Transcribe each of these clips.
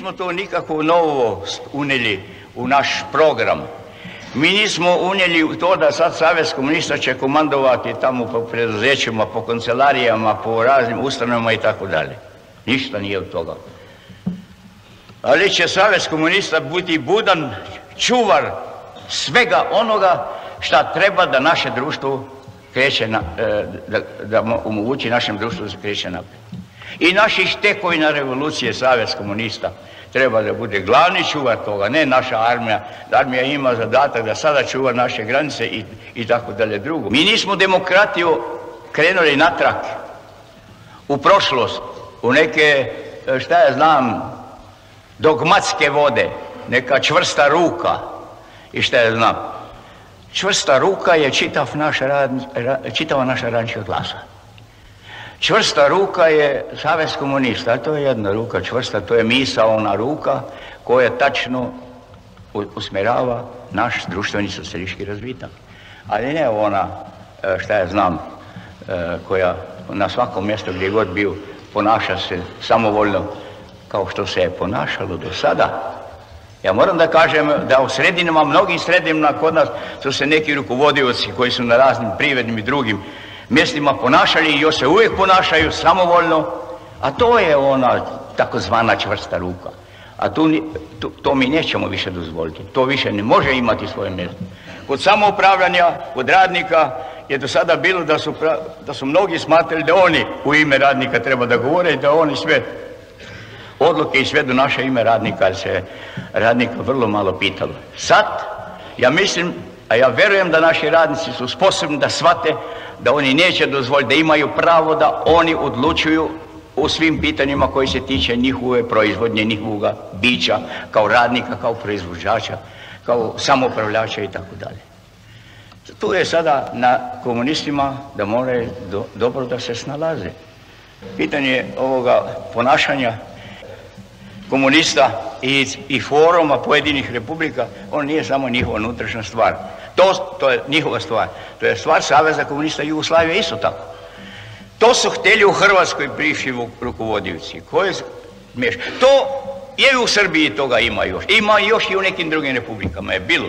Nismo to nikakvu novost unijeli u naš program. Mi nismo unijeli u to da sad Savez komunista će komandovati tamo po preduzećima, po kancelarijama, po raznim ustanovama i tako dalje. Ništa nije od toga. Ali će Savez komunista biti budan čuvar svega onoga šta treba da naše društvo kreće, da omogući našem društvu da se kreće naprijed. I naših tekovina revolucije Savez komunista treba da bude glavni čuvar toga, ne naša armija. Armija ima zadatak da sada čuva naše granice i tako dalje drugo. Mi nismo demokratiju krenuli natrag, u prošlost, u neke, šta ja znam, dogmatske vode, neka čvrsta ruka i šta ja znam. Čvrsta ruka je čitava naša radnička klasa. Čvrsta ruka je Savez komunista, to je jedna ruka čvrsta, to je misaona ruka koja tačno usmjerava naš društveni socijalistički razvitak. Ali ne ona, šta ja znam, koja na svakom mjestu gdje god bio ponaša se samovoljno kao što se je ponašalo do sada. Ja moram da kažem da u sredinama, mnogim sredinama kod nas su se neki rukovodioci koji su na raznim privrednim i drugim mjestima ponašali i još se uvijek ponašaju samovoljno, a to je ona takozvana čvrsta ruka. A to mi nećemo više dozvoliti. To više ne može imati svoje mjesto. Kod samoupravljanja, kod radnika je do sada bilo da su mnogi smatrali da oni u ime radnika treba da govore i da oni sve odluke i sve donaša ime radnika, ali se radnika vrlo malo pitalo. Sad, ja mislim, a ja vjerujem da naši radnici su sposobni da shvate da oni neće dozvoliti, da imaju pravo da oni odlučuju u svim pitanjima koji se tiče njihove proizvodnje, njihovoga bića, kao radnika, kao proizvođača, kao samoupravljača i tako dalje. Tu je sada na komunistima da moraju dobro da se snalaze. Pitanje ovoga ponašanja komunista i foruma pojedinih republika, on nije samo njihova unutrašnja stvar. To je njihova stvar. To je stvar Saveza komunista Jugoslavije isto tako. To su htjeli u Hrvatskoj bivši rukovodioci. To je u Srbiji, toga ima još. Ima još i u nekim drugim republikama je bilo.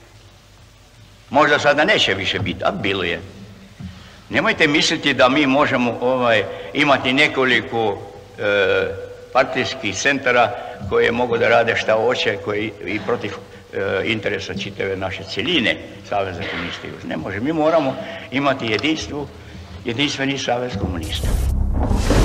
Možda sada neće više biti, a bilo je. Nemojte misliti da mi možemo imati nekoliko partijskih centara koje mogu da rade šta hoće i protiv interesa čitave naše cjeline Saveza komunista još ne može. Mi moramo imati jedinstveni Savez komunista.